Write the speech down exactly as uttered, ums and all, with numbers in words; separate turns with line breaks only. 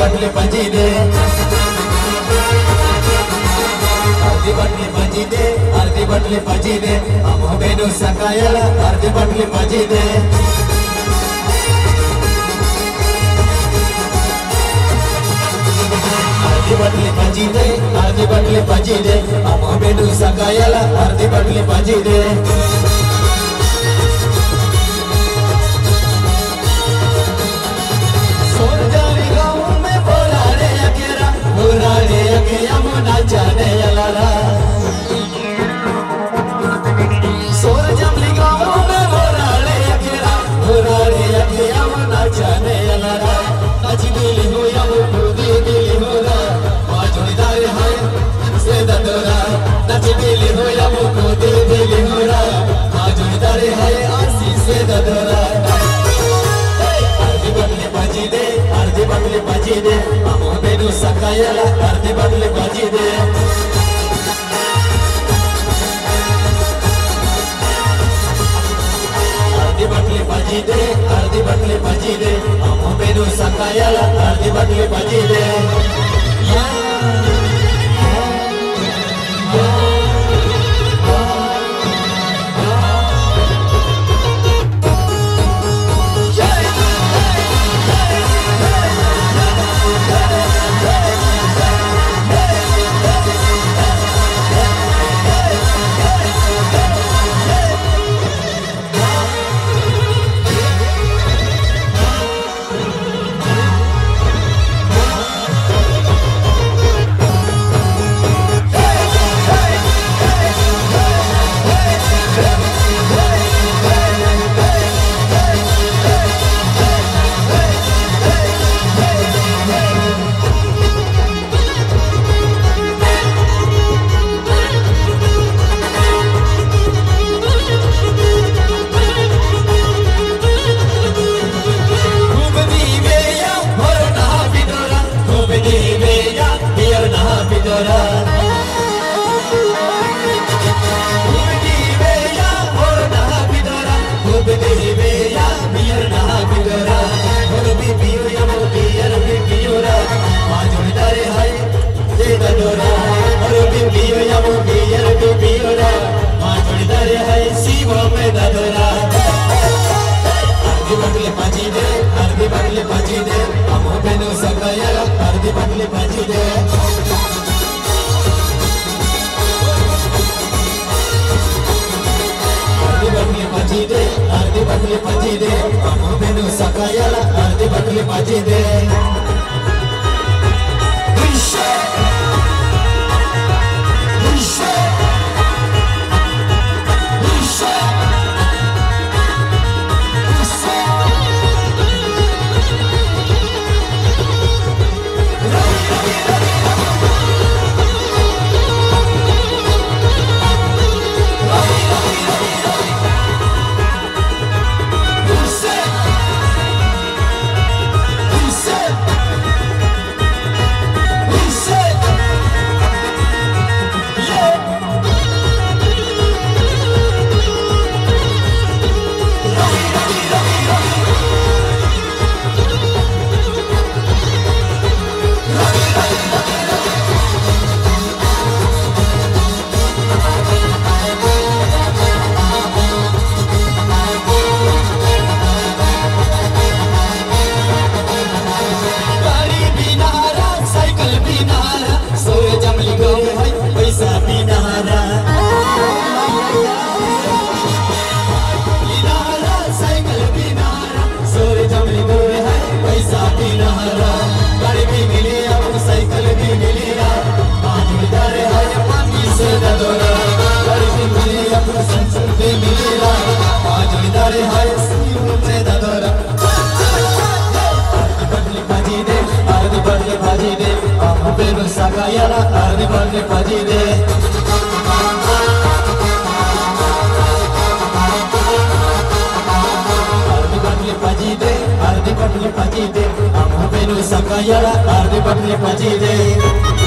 बटले पंजी दे अर्धी बटले पंजी दे अर्धी बटले पंजी दे हम बेनु सकायल अर्धी बटले पंजी दे अर्धी बटले पंजी दे अर्धी बटले पंजी दे हम बेनु सकायल अर्धी बटले पंजी दे जाने अलारा सोर जमली गाँव में बोराले अकेरा बोराले अकेरा मना जाने अलारा नची दिली हो या वो खुदी दिली हो रा माँ जोड़ीदार है से ददोरा नची दिली हो या वो खुदी दिली हो रा माँ जोड़ीदार है आसी से ददोरा अर्धी बटले पंजी दे अर्धी बटले पंजी दे हम बेनु सकायल अर्धी बटले पंजी दे अर्धी बटले पंजी दे अर्धी बटले पंजी दे हम बेनु सकायल अर्धी बटले पंजी दे अर्धी बटले पंजी दे अर्धी बटले पंजी दे हम बेनु सकायल अर्धी बटले पंजी दे।